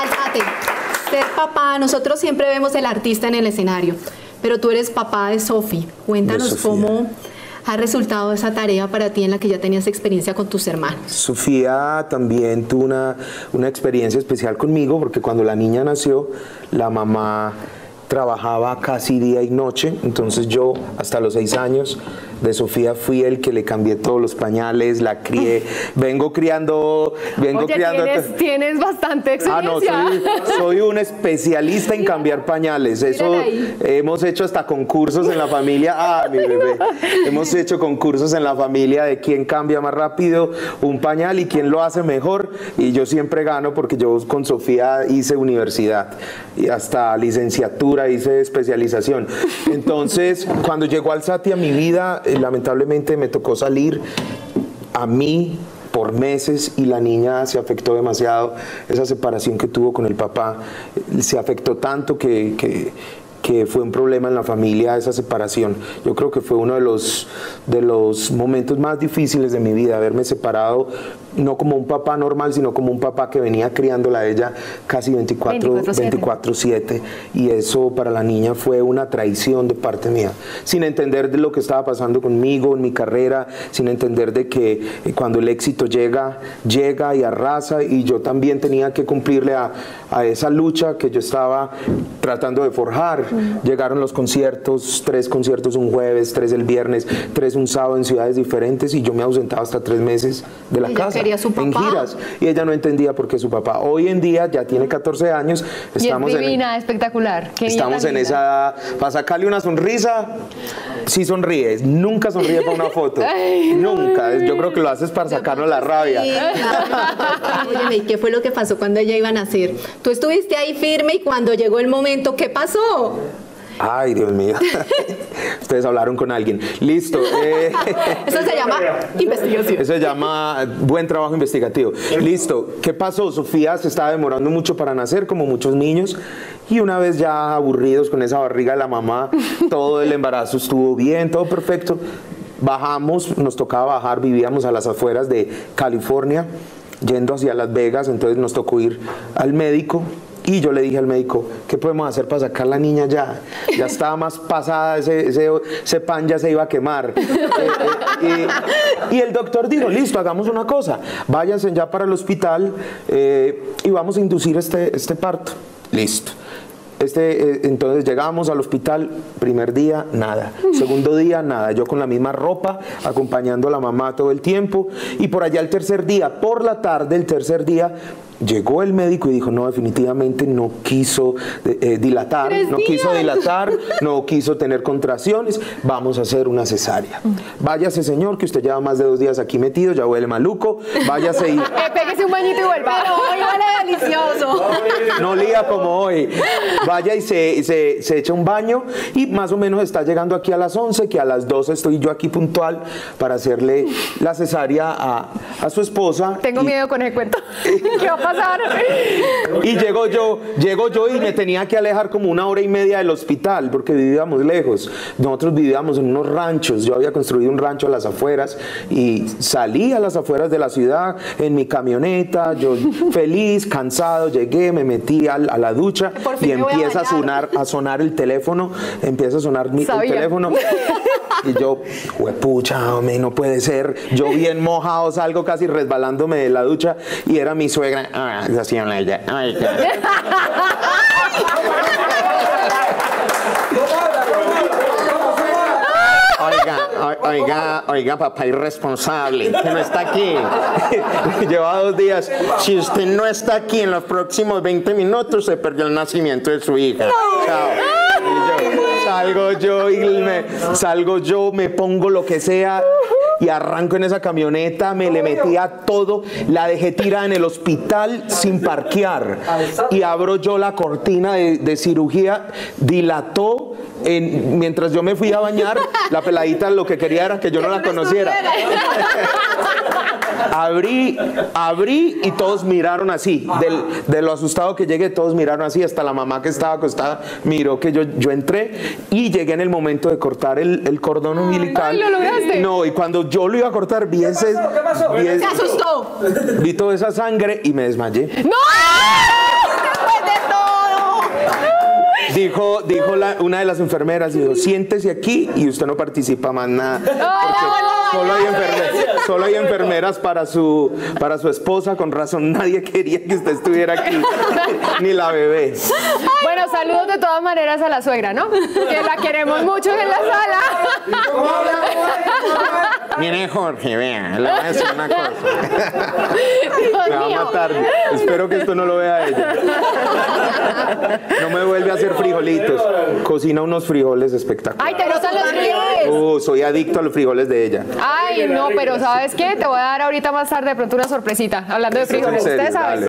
Mate, ser papá, nosotros siempre vemos el artista en el escenario, pero tú eres papá de Sofi. Cuéntanos cómo ha resultado esa tarea para ti en la que ya tenías experiencia con tus hermanos. Sofía también tuvo una experiencia especial conmigo porque cuando la niña nació, la mamá trabajaba casi día y noche, entonces yo hasta los 6 años de Sofía fui el que le cambié todos los pañales, la crié, vengo criando... Tienes bastante experiencia. Soy un especialista en cambiar pañales, eso hemos hecho hasta concursos en la familia, mi bebé, hemos hecho concursos en la familia de quién cambia más rápido un pañal y quién lo hace mejor, y yo siempre gano porque yo con Sofía hice universidad y hasta licenciatura, hice especialización. Entonces, cuando llegó Alzati a mi vida, lamentablemente me tocó salir a mí por meses y la niña se afectó demasiado. Esa separación que tuvo con el papá se afectó tanto que fue un problema en la familia esa separación. Yo creo que fue uno de los momentos más difíciles de mi vida, haberme separado, no como un papá normal, sino como un papá que venía criándola a ella casi 24/7, y eso para la niña fue una traición de parte mía, sin entender de lo que estaba pasando conmigo en mi carrera, sin entender de que cuando el éxito llega y arrasa, y yo también tenía que cumplirle a esa lucha que yo estaba tratando de forjar. Llegaron los conciertos, 3 conciertos un jueves, 3 el viernes, 3 un sábado en ciudades diferentes, y yo me ausentaba hasta 3 meses de la casa, en giras, y ella no entendía por qué su papá. Hoy en día ya tiene 14 años, estamos y es divina, espectacular. Estamos en esa, para sacarle una sonrisa, sí sonríe, nunca sonríe para una foto, nunca, yo creo que lo haces para sacarnos la rabia. Sí, claro. Óyeme, ¿y qué fue lo que pasó cuando ella iba a nacer? Tú estuviste ahí firme y cuando llegó el momento, ¿qué pasó? Ay, Dios mío. Ustedes hablaron con alguien. Listo. Eso se llama investigación. Eso se llama buen trabajo investigativo. Listo. ¿Qué pasó? Sofía se estaba demorando mucho para nacer, como muchos niños. Y una vez ya aburridos con esa barriga de la mamá, todo el embarazo estuvo bien, todo perfecto. Bajamos, nos tocaba bajar, vivíamos a las afueras de California, yendo hacia Las Vegas, entonces nos tocó ir al médico. Y yo le dije al médico, ¿qué podemos hacer para sacar la niña ya? Ya estaba más pasada, ese pan ya se iba a quemar. Y el doctor dijo, listo, hagamos una cosa, váyanse ya para el hospital y vamos a inducir este parto. Listo. Entonces llegamos al hospital, primer día, nada. Segundo día, nada. Yo con la misma ropa, acompañando a la mamá todo el tiempo. Y por allá el tercer día, por la tarde, el tercer día, llegó el médico y dijo, no, definitivamente no quiso dilatar, no quiso tener contracciones, vamos a hacer una cesárea. Váyase, señor, que usted lleva más de 2 días aquí metido, ya huele maluco, váyase y... Pégese un bañito y vuelva. Pero hoy huele delicioso. No lía como hoy. Vaya y se echa un baño, y más o menos está llegando aquí a las 11, que a las 12 estoy yo aquí puntual para hacerle la cesárea a su esposa. Tengo miedo con ese cuento. ¿Qué va a pasar? Y llego yo y me tenía que alejar como 1 hora y media del hospital porque vivíamos lejos. Nosotros vivíamos en unos ranchos. Yo había construido un rancho a las afueras y salí a las afueras de la ciudad en mi camioneta, yo feliz, cansado, llegué, me metí a la ducha y empieza a sonar el teléfono, empieza a sonar el teléfono. Y yo, huepucha, hombre, no puede ser. Yo bien mojado, salgo casi resbalándome de la ducha y era mi suegra. Así en ella. Oiga, papá irresponsable, que no está aquí. Lleva 2 días. Si usted no está aquí en los próximos 20 minutos, se perdió el nacimiento de su hija. Chao. Salgo yo, me pongo lo que sea y arranco en esa camioneta, me le metí a todo, la dejé tirada en el hospital sin parquear y abro yo la cortina de cirugía, dilató. Mientras yo me fui a bañar, la peladita lo que quería era que yo no la conociera. Abrí y todos miraron así, de lo asustado que llegué, todos miraron así, hasta la mamá que estaba acostada miró que yo entré y llegué en el momento de cortar el cordón umbilical. Ay, ¿lo lograste? No, y cuando yo lo iba a cortar, vi ese... ¿Qué pasó? Se asustó. Vi toda esa sangre y me desmayé. ¡No! Después de todo. Dijo una de las enfermeras, dijo, siéntese aquí y usted no participa más nada. Porque solo hay enfermeras para su esposa, con razón nadie quería que usted estuviera aquí, ni la bebé. Bueno, saludos de todas maneras a la suegra, ¿no? Que la queremos mucho en la sala. Mire, Jorge, vea, le voy a decir una cosa. Dios Me va a mío. matar. Espero que esto no lo vea ella. No me vuelve a hacer frijolitos. Cocina unos frijoles espectaculares. Ay, ¿te gustan los frijoles? Soy adicto a los frijoles de ella. Ay, no, pero ¿sabes qué? Te voy a dar ahorita más tarde de pronto una sorpresita, hablando de ¿Es en frijoles. serio? Ustedes saben. Dale.